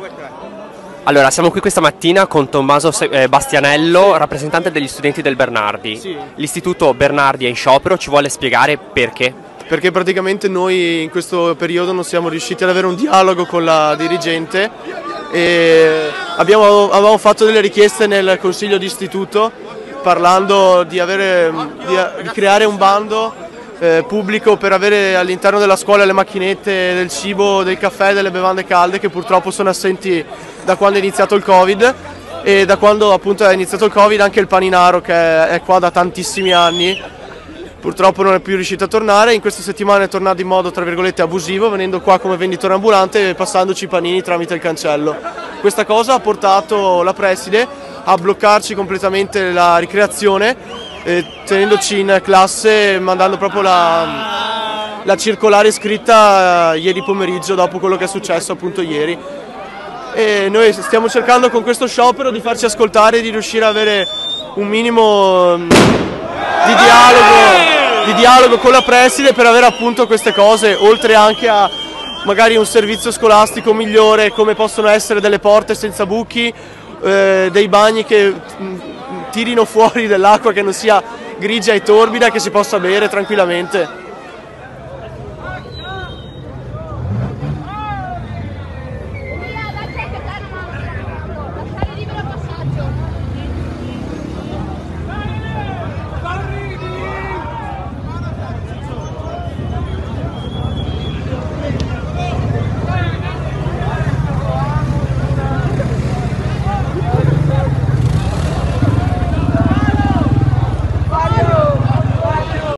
Allora, siamo qui questa mattina con Tommaso Bastianello, rappresentante degli studenti del Bernardi. Sì. L'istituto Bernardi è in sciopero, ci vuole spiegare perché? Perché praticamente noi in questo periodo non siamo riusciti ad avere un dialogo con la dirigente e avevamo fatto delle richieste nel consiglio di istituto parlando di creare un bando pubblico per avere all'interno della scuola le macchinette del cibo, del caffè, delle bevande calde che purtroppo sono assenti da quando è iniziato il Covid, e da quando appunto è iniziato il Covid anche il paninaro, che è qua da tantissimi anni, purtroppo non è più riuscito a tornare. In questa settimana è tornato in modo tra virgolette abusivo, venendo qua come venditore ambulante e passandoci i panini tramite il cancello. Questa cosa ha portato la preside a bloccarci completamente la ricreazione, tenendoci in classe, mandando proprio la circolare scritta ieri pomeriggio, dopo quello che è successo appunto ieri. E noi stiamo cercando con questo sciopero di farci ascoltare e di riuscire ad avere un minimo di dialogo con la preside per avere appunto queste cose, oltre anche a magari un servizio scolastico migliore, come possono essere delle porte senza buchi, dei bagni che tirino fuori dell'acqua che non sia grigia e torbida, che si possa bere tranquillamente.